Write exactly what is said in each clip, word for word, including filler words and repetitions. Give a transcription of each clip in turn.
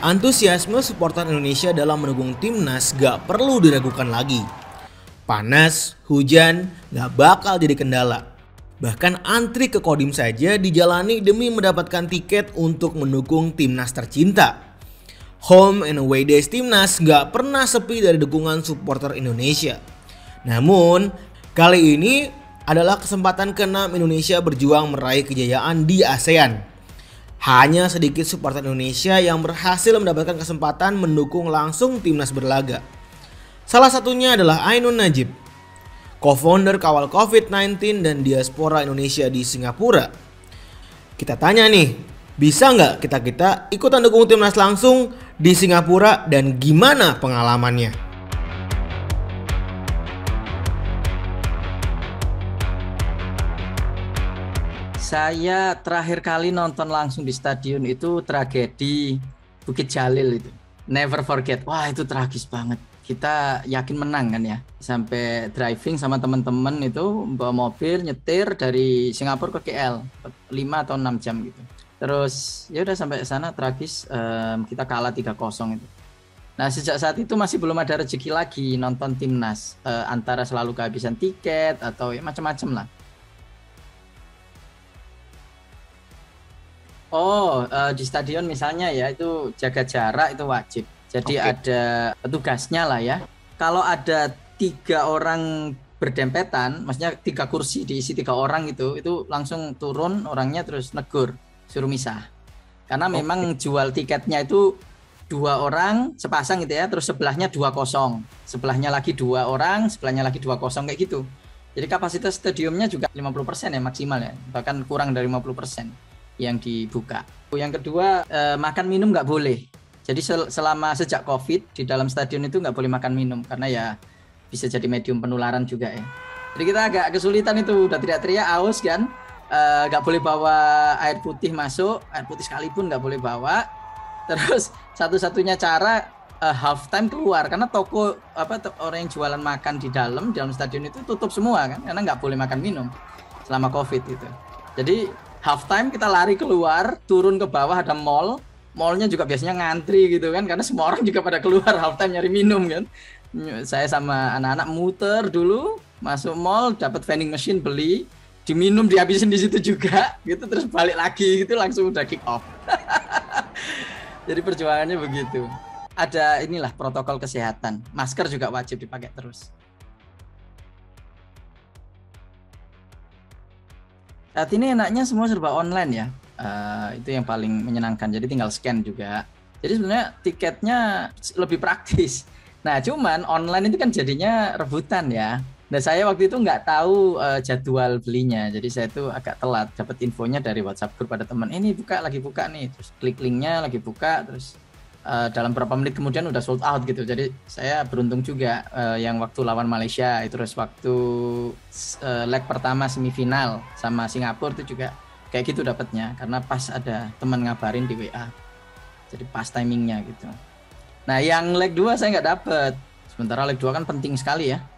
Antusiasme supporter Indonesia dalam mendukung timnas gak perlu diragukan lagi. Panas, hujan, gak bakal jadi kendala. Bahkan antri ke Kodim saja dijalani demi mendapatkan tiket untuk mendukung timnas tercinta. Home and away days timnas gak pernah sepi dari dukungan supporter Indonesia. Namun, kali ini adalah kesempatan keenam Indonesia berjuang meraih kejayaan di ASEAN. Hanya sedikit supporter Indonesia yang berhasil mendapatkan kesempatan mendukung langsung timnas berlaga. Salah satunya adalah Ainun Najib, co-founder Kawal covid sembilan belas dan Diaspora Indonesia di Singapura. Kita tanya nih, bisa nggak kita-kita ikutan dukung timnas langsung di Singapura dan gimana pengalamannya? Saya terakhir kali nonton langsung di stadion itu tragedi Bukit Jalil itu. Never forget. Wah, itu tragis banget. Kita yakin menang kan ya. Sampai driving sama teman-teman itu bawa mobil nyetir dari Singapura ke K L lima atau enam jam gitu. Terus ya udah sampai sana tragis, um, kita kalah tiga kosong itu. Nah, sejak saat itu masih belum ada rezeki lagi nonton timnas, uh, antara selalu kehabisan tiket atau ya macam-macam lah. Oh, uh, di stadion misalnya ya itu jaga jarak itu wajib. Jadi okay. Ada petugasnya lah ya. Kalau ada tiga orang berdempetan, maksudnya tiga kursi diisi tiga orang itu, itu langsung turun orangnya terus negur, suruh misah. Karena okay. Memang jual tiketnya itu dua orang sepasang gitu ya, terus sebelahnya dua kosong, sebelahnya lagi dua orang, sebelahnya lagi dua kosong kayak gitu. Jadi kapasitas stadiumnya juga lima puluh persen ya maksimal ya, bahkan kurang dari lima puluh persen. Yang dibuka. Yang kedua, eh, makan minum nggak boleh. Jadi sel- selama sejak COVID di dalam stadion itu nggak boleh makan minum karena ya bisa jadi medium penularan juga ya. Jadi kita agak kesulitan itu, udah teriak-teriak aus kan, eh, nggak boleh bawa air putih masuk, air putih sekalipun nggak boleh bawa. Terus satu-satunya cara eh, half time keluar karena toko apa to- orang yang jualan makan di dalam di dalam stadion itu tutup semua kan, karena nggak boleh makan minum selama COVID itu. Jadi half time kita lari keluar, turun ke bawah ada mall. Mallnya juga biasanya ngantri gitu kan, karena semua orang juga pada keluar half time nyari minum kan. Saya sama anak-anak muter dulu, masuk mall, dapat vending machine, beli, diminum, dihabisin di situ juga, gitu terus balik lagi gitu langsung udah kick off. Jadi perjuangannya begitu. Ada inilah protokol kesehatan, masker juga wajib dipakai terus. Saat ini enaknya semua serba online ya, uh, itu yang paling menyenangkan. Jadi tinggal scan juga. Jadi sebenarnya tiketnya lebih praktis. Nah cuman online itu kan jadinya rebutan ya. Nah saya waktu itu nggak tahu uh, jadwal belinya. Jadi saya tuh agak telat dapat infonya dari WhatsApp grup ada teman. Ini buka lagi buka nih. Terus klik linknya lagi buka. Terus uh, dalam beberapa menit kemudian udah sold out gitu. Jadi saya beruntung juga uh, yang waktu lawan Malaysia itu, terus waktu uh, leg pertama semifinal sama Singapura itu juga kayak gitu dapatnya karena pas ada teman ngabarin di W A. Jadi pas timingnya gitu. Nah yang leg dua saya nggak dapet. Sementara leg dua kan penting sekali ya.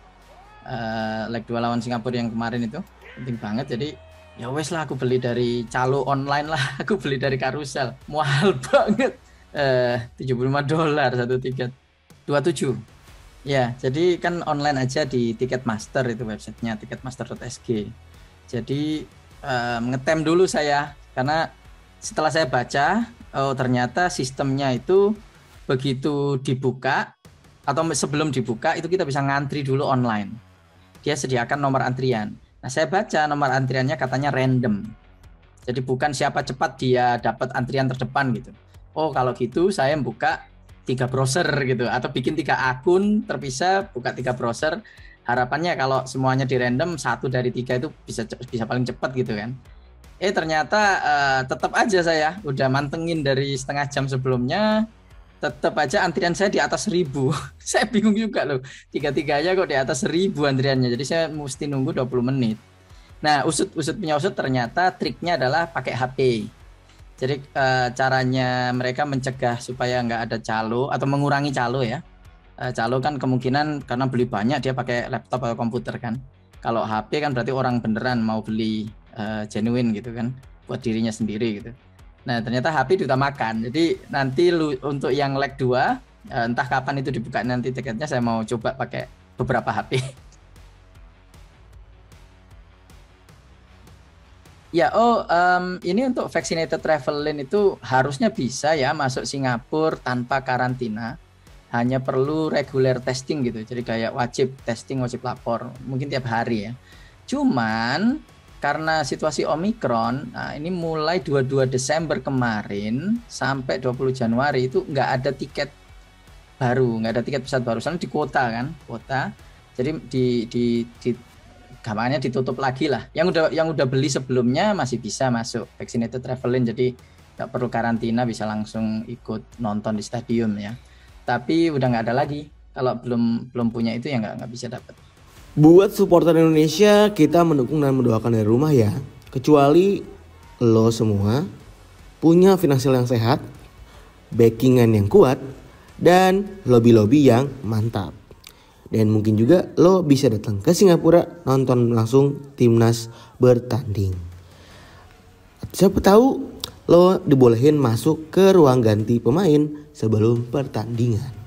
Uh, leg dua lawan Singapura yang kemarin itu penting banget. Jadi ya wes lah aku beli dari calo online lah. Aku beli dari Karusel. Mahal banget. Uh, tujuh puluh lima dolar satu tiket, dua puluh tujuh. Ya, jadi kan online aja di Ticketmaster itu websitenya ticketmaster dot s g. Jadi uh, ngetem dulu saya karena setelah saya baca, oh ternyata sistemnya itu begitu dibuka atau sebelum dibuka itu kita bisa ngantri dulu online. Dia sediakan nomor antrian. Nah, saya baca nomor antriannya katanya random. Jadi bukan siapa cepat dia dapat antrian terdepan gitu. Oh kalau gitu saya buka tiga browser gitu atau bikin tiga akun terpisah, buka tiga browser. Harapannya kalau semuanya di random satu dari tiga itu bisa bisa paling cepat gitu kan. Eh ternyata uh, tetap aja saya udah mantengin dari setengah jam sebelumnya, tetap aja antrian saya di atas seribu. Saya bingung juga loh, tiga-tiganya kok di atas seribu antriannya. Jadi saya mesti nunggu dua puluh menit. Nah usut-usut punya usut ternyata triknya adalah pakai H P. Jadi uh, caranya mereka mencegah supaya nggak ada calo atau mengurangi calo ya. Uh, calo kan kemungkinan karena beli banyak dia pakai laptop atau komputer kan. Kalau H P kan berarti orang beneran mau beli uh, genuine gitu kan, buat dirinya sendiri gitu. Nah ternyata H P diutamakan. Jadi nanti lu, untuk yang leg dua, entah kapan itu dibuka nanti tiketnya, saya mau coba pakai beberapa H P. Ya, oh um, ini untuk vaccinated traveling itu harusnya bisa ya masuk Singapura tanpa karantina. Hanya perlu regular testing gitu. Jadi kayak wajib testing, wajib lapor. Mungkin tiap hari ya. Cuman karena situasi Omikron, nah ini mulai dua puluh dua Desember kemarin sampai dua puluh Januari itu nggak ada tiket baru, nggak ada tiket pesawat baru. Soalnya di kota kan, kota. Jadi di, di, di gampangnya ditutup lagi lah. Yang udah yang udah beli sebelumnya masih bisa masuk vaccinated traveling, jadi nggak perlu karantina, bisa langsung ikut nonton di stadium ya. Tapi udah nggak ada lagi. Kalau belum belum punya itu ya nggak nggak bisa dapat. Buat supporter Indonesia, kita mendukung dan mendoakan dari rumah ya. Kecuali lo semua punya finansial yang sehat, backingan yang kuat, dan lobby-lobby yang mantap. Dan mungkin juga lo bisa datang ke Singapura nonton langsung timnas bertanding. Siapa tahu lo dibolehin masuk ke ruang ganti pemain sebelum pertandingan.